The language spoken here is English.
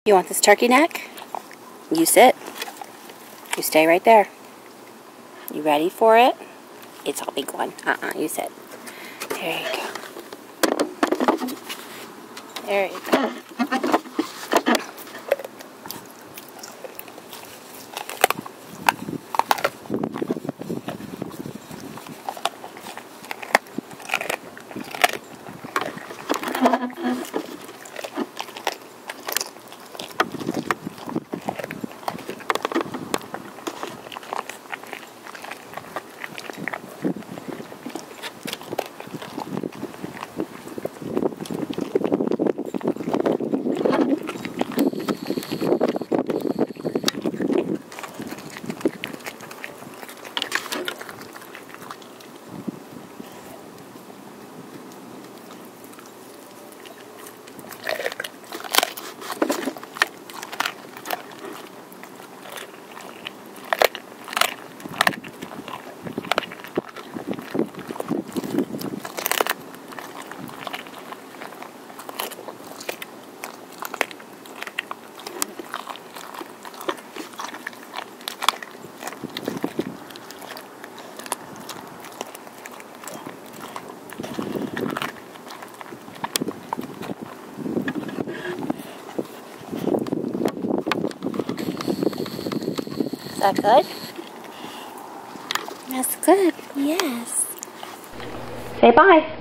You want this turkey neck? You sit. You stay right there. You ready for it? It's a big one. You sit. There you go. There you go. Is that good? That's good, yes. Say bye.